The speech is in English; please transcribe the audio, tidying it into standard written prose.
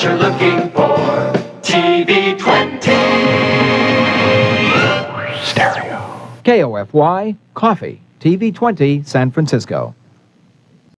you're looking for. TV 20. Stereo. KOFY, KOFY, TV 20, San Francisco.